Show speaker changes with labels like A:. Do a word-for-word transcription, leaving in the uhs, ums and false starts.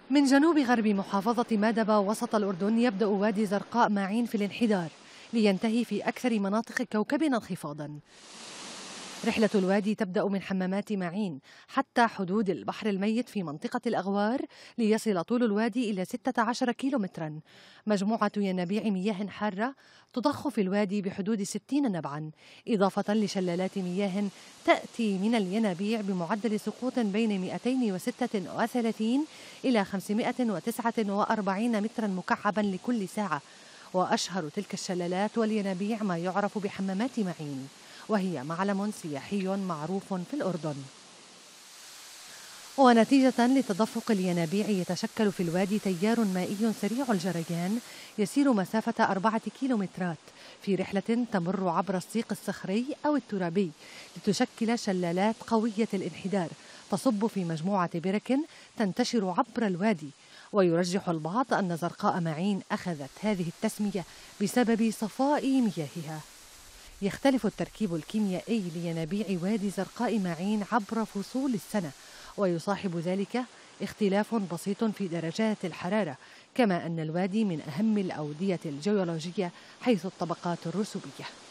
A: من جنوب غرب محافظة مادبة وسط الأردن يبدأ وادي زرقاء ماعين في الانحدار لينتهي في أكثر مناطق كوكبنا انخفاضاً. رحلة الوادي تبدأ من حمامات معين حتى حدود البحر الميت في منطقة الأغوار ليصل طول الوادي إلى ستة عشر كيلومترا. مجموعة ينابيع مياه حارة تضخ في الوادي بحدود ستين نبعا، إضافة لشلالات مياه تأتي من الينابيع بمعدل سقوط بين مئتين وستة وثلاثين إلى خمسمئة وتسعة وأربعين مترا مكعبا لكل ساعة. وأشهر تلك الشلالات والينابيع ما يعرف بحمامات معين، وهي معلم سياحي معروف في الأردن. ونتيجة لتدفق الينابيع يتشكل في الوادي تيار مائي سريع الجريان يسير مسافة أربعة كيلومترات في رحلة تمر عبر السيق الصخري أو الترابي لتشكل شلالات قوية الانحدار تصب في مجموعة برك تنتشر عبر الوادي. ويرجح البعض أن زرقاء معين أخذت هذه التسمية بسبب صفاء مياهها. يختلف التركيب الكيميائي لينابيع وادي زرقاء معين عبر فصول السنة، ويصاحب ذلك اختلاف بسيط في درجات الحرارة، كما أن الوادي من أهم الأودية الجيولوجية حيث الطبقات الرسوبية.